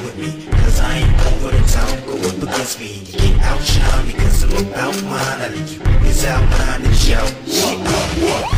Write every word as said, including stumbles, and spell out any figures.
with me, cause I ain't over the top. Go up against me, you get outshine because I'm about mine. I leave you niggas out mine and shout, shit up, what?